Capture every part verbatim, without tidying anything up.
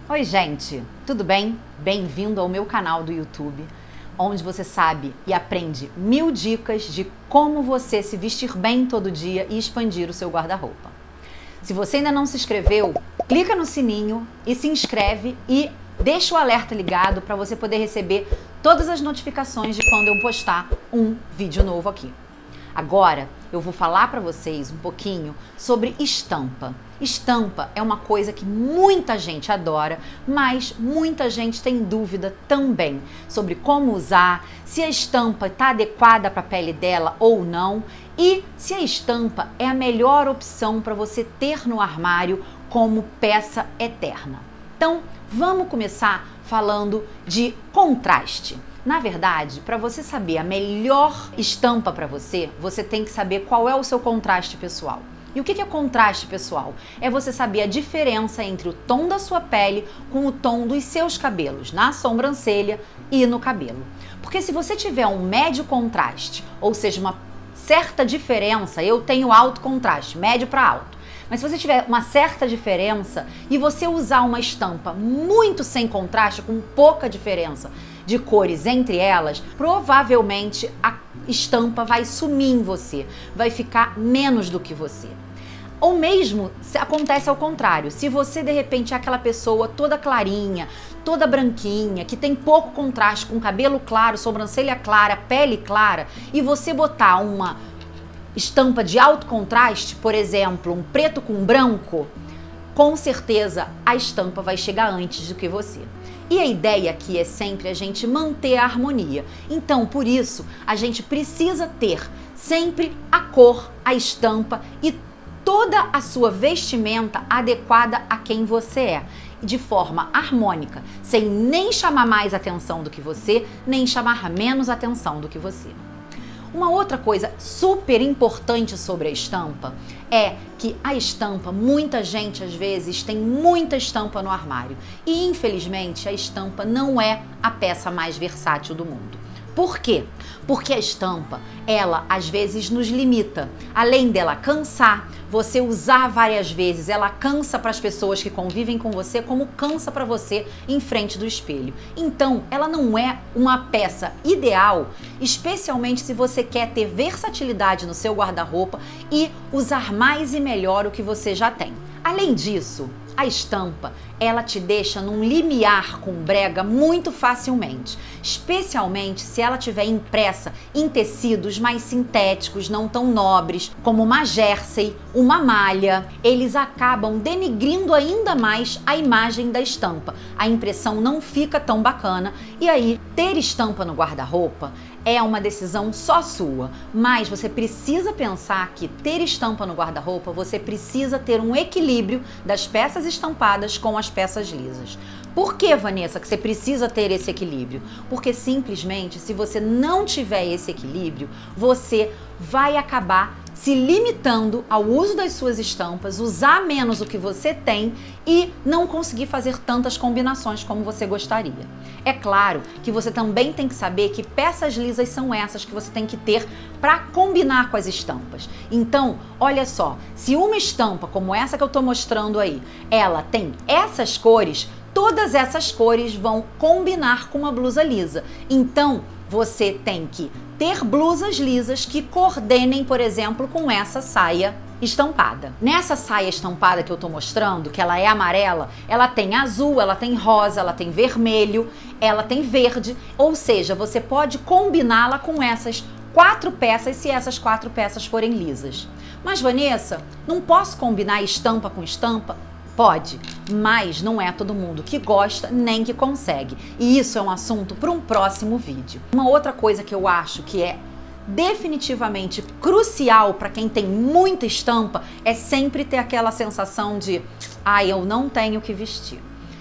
Oi gente, tudo bem? Bem-vindo ao meu canal do YouTube, onde você sabe e aprende mil dicas de como você se vestir bem todo dia e expandir o seu guarda-roupa. Se você ainda não se inscreveu, clica no sininho e se inscreve e deixa o alerta ligado para você poder receber todas as notificações de quando eu postar um vídeo novo aqui. Agora eu vou falar para vocês um pouquinho sobre estampa. Estampa é uma coisa que muita gente adora, mas muita gente tem dúvida também sobre como usar, se a estampa está adequada para a pele dela ou não e se a estampa é a melhor opção para você ter no armário como peça eterna. Então, vamos começar falando de contraste. Na verdade, para você saber a melhor estampa para você, você tem que saber qual é o seu contraste pessoal. E o que é contraste pessoal? É você saber a diferença entre o tom da sua pele com o tom dos seus cabelos, na sobrancelha e no cabelo. Porque se você tiver um médio contraste, ou seja, uma certa diferença, eu tenho alto contraste, médio para alto. Mas se você tiver uma certa diferença e você usar uma estampa muito sem contraste, com pouca diferença de cores entre elas, provavelmente a estampa vai sumir em você, vai ficar menos do que você. Ou mesmo se acontece ao contrário, se você de repente é aquela pessoa toda clarinha, toda branquinha, que tem pouco contraste, com cabelo claro, sobrancelha clara, pele clara, e você botar uma estampa de alto contraste, por exemplo, um preto com branco, com certeza a estampa vai chegar antes do que você. E a ideia aqui é sempre a gente manter a harmonia. Então, por isso, a gente precisa ter sempre a cor, a estampa e toda a sua vestimenta adequada a quem você é, de forma harmônica, sem nem chamar mais atenção do que você, nem chamar menos atenção do que você. Uma outra coisa super importante sobre a estampa é que a estampa, muita gente às vezes tem muita estampa no armário e infelizmente a estampa não é a peça mais versátil do mundo. Por quê? Porque a estampa, ela às vezes nos limita. Além dela cansar, você usar várias vezes, ela cansa para as pessoas que convivem com você, como cansa para você em frente do espelho. Então, ela não é uma peça ideal, especialmente se você quer ter versatilidade no seu guarda-roupa e usar mais e melhor o que você já tem. Além disso, a estampa, ela te deixa num limiar com brega muito facilmente, especialmente se ela tiver impressa em tecidos mais sintéticos, não tão nobres, como uma jersey, uma malha. Eles acabam denigrindo ainda mais a imagem da estampa. A impressão não fica tão bacana e aí ter estampa no guarda-roupa é uma decisão só sua, mas você precisa pensar que ter estampa no guarda-roupa, você precisa ter um equilíbrio das peças estampadas com as peças lisas. Por que, Vanessa, que você precisa ter esse equilíbrio? Porque simplesmente, se você não tiver esse equilíbrio, você vai acabar se limitando ao uso das suas estampas, usar menos o que você tem e não conseguir fazer tantas combinações como você gostaria. É claro que você também tem que saber que peças lisas são essas que você tem que ter para combinar com as estampas. Então, olha só, se uma estampa como essa que eu estou mostrando aí, ela tem essas cores, todas essas cores vão combinar com uma blusa lisa. Então, você tem que ter blusas lisas que coordenem, por exemplo, com essa saia estampada. Nessa saia estampada que eu tô mostrando, que ela é amarela, ela tem azul, ela tem rosa, ela tem vermelho, ela tem verde, ou seja, você pode combiná-la com essas quatro peças se essas quatro peças forem lisas. Mas, Vanessa, não posso combinar estampa com estampa? Pode, mas não é todo mundo que gosta nem que consegue. E isso é um assunto para um próximo vídeo. Uma outra coisa que eu acho que é definitivamente crucial para quem tem muita estampa é sempre ter aquela sensação de ah, eu não tenho o que vestir.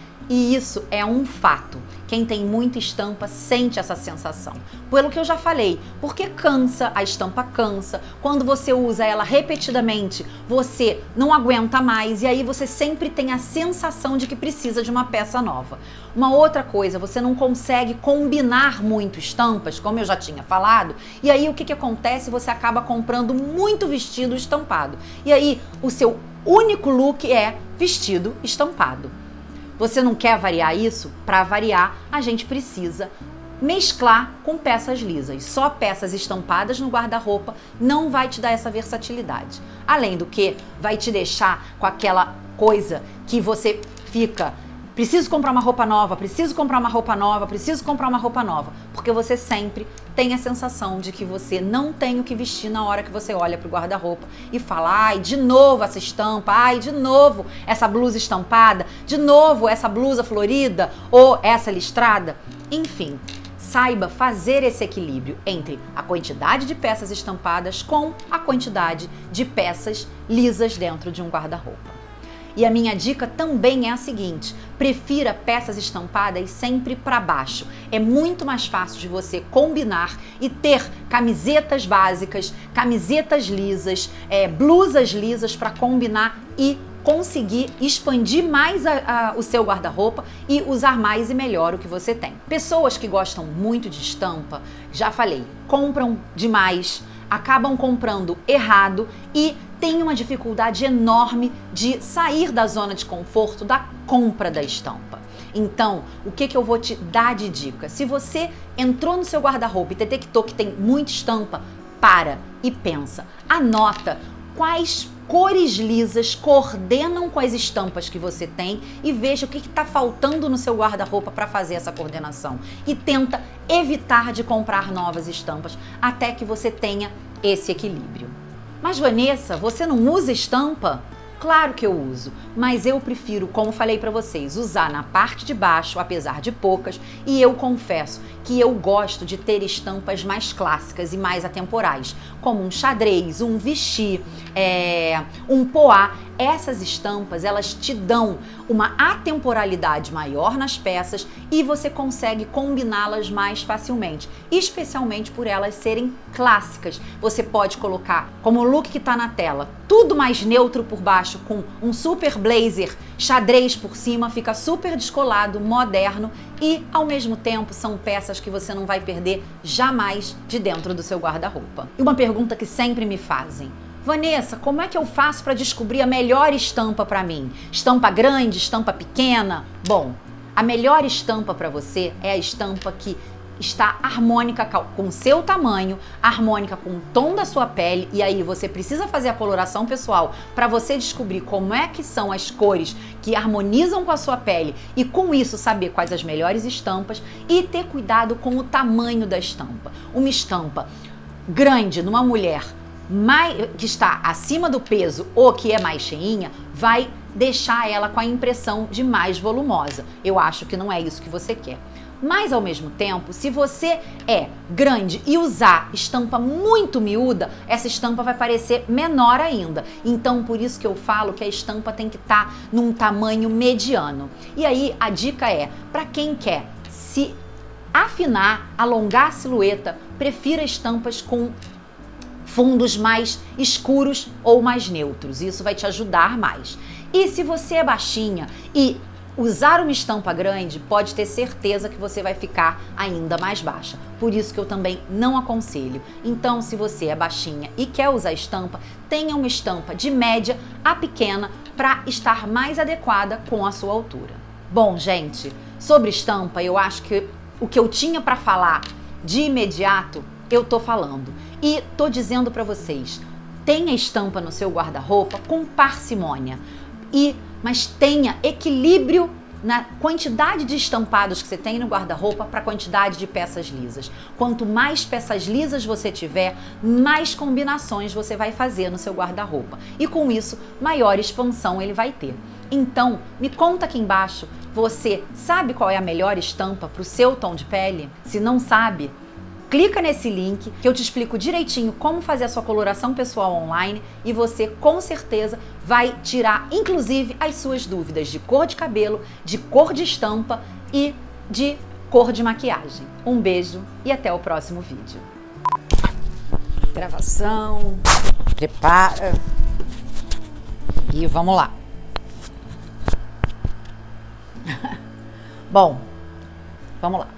E isso é um fato. Quem tem muita estampa sente essa sensação. Pelo que eu já falei, porque cansa, a estampa cansa. Quando você usa ela repetidamente, você não aguenta mais e aí você sempre tem a sensação de que precisa de uma peça nova. Uma outra coisa, você não consegue combinar muito estampas, como eu já tinha falado, e aí o que que acontece? Você acaba comprando muito vestido estampado. E aí o seu único look é vestido estampado. Você não quer variar isso? Para variar, a gente precisa mesclar com peças lisas. Só peças estampadas no guarda-roupa não vai te dar essa versatilidade. Além do que, vai te deixar com aquela coisa que você fica... Preciso comprar uma roupa nova, preciso comprar uma roupa nova, preciso comprar uma roupa nova. Porque você sempre tem a sensação de que você não tem o que vestir na hora que você olha para o guarda-roupa e fala, ai, de novo essa estampa, ai, de novo essa blusa estampada, de novo essa blusa florida ou essa listrada. Enfim, saiba fazer esse equilíbrio entre a quantidade de peças estampadas com a quantidade de peças lisas dentro de um guarda-roupa. E a minha dica também é a seguinte, prefira peças estampadas sempre para baixo. É muito mais fácil de você combinar e ter camisetas básicas, camisetas lisas, é, blusas lisas para combinar e conseguir expandir mais a, a, o seu guarda-roupa e usar mais e melhor o que você tem. Pessoas que gostam muito de estampa, já falei, compram demais, acabam comprando errado e tem uma dificuldade enorme de sair da zona de conforto da compra da estampa. Então, o que, que eu vou te dar de dica? Se você entrou no seu guarda-roupa e detectou que tem muita estampa, para e pensa. Anota quais cores lisas coordenam com as estampas que você tem e veja o que está faltando no seu guarda-roupa para fazer essa coordenação. E tenta evitar de comprar novas estampas até que você tenha esse equilíbrio. Mas Vanessa, você não usa estampa? Claro que eu uso, mas eu prefiro, como falei para vocês, usar na parte de baixo, apesar de poucas, e eu confesso que eu gosto de ter estampas mais clássicas e mais atemporais, como um xadrez, um vichy, é, um poá. Essas estampas, elas te dão uma atemporalidade maior nas peças e você consegue combiná-las mais facilmente, especialmente por elas serem clássicas. Você pode colocar, como o look que está na tela, tudo mais neutro por baixo, com um super blazer xadrez por cima, fica super descolado, moderno e, ao mesmo tempo, são peças que você não vai perder jamais de dentro do seu guarda-roupa. E uma pergunta que sempre me fazem: Vanessa, como é que eu faço para descobrir a melhor estampa para mim? Estampa grande, estampa pequena? Bom, a melhor estampa para você é a estampa que está harmônica com o seu tamanho, harmônica com o tom da sua pele, e aí você precisa fazer a coloração pessoal para você descobrir como é que são as cores que harmonizam com a sua pele e com isso saber quais as melhores estampas e ter cuidado com o tamanho da estampa. Uma estampa grande numa mulher mais, que está acima do peso ou que é mais cheinha, vai deixar ela com a impressão de mais volumosa. Eu acho que não é isso que você quer. Mas, ao mesmo tempo, se você é grande e usar estampa muito miúda, essa estampa vai parecer menor ainda. Então, por isso que eu falo que a estampa tem que estar num tamanho mediano. E aí, a dica é, para quem quer se afinar, alongar a silhueta, prefira estampas com fundos mais escuros ou mais neutros. Isso vai te ajudar mais. E se você é baixinha e usar uma estampa grande, pode ter certeza que você vai ficar ainda mais baixa. Por isso que eu também não aconselho. Então, se você é baixinha e quer usar estampa, tenha uma estampa de média a pequena para estar mais adequada com a sua altura. Bom, gente, sobre estampa, eu acho que o que eu tinha para falar de imediato, eu tô falando. E tô dizendo para vocês, tenha estampa no seu guarda-roupa com parcimônia. E, mas tenha equilíbrio na quantidade de estampados que você tem no guarda-roupa para a quantidade de peças lisas. Quanto mais peças lisas você tiver, mais combinações você vai fazer no seu guarda-roupa. E com isso, maior expansão ele vai ter. Então, me conta aqui embaixo, você sabe qual é a melhor estampa para o seu tom de pele? Se não sabe, clica nesse link que eu te explico direitinho como fazer a sua coloração pessoal online e você com certeza vai tirar inclusive as suas dúvidas de cor de cabelo, de cor de estampa e de cor de maquiagem. Um beijo e até o próximo vídeo. Gravação, prepara e vamos lá. Bom, vamos lá.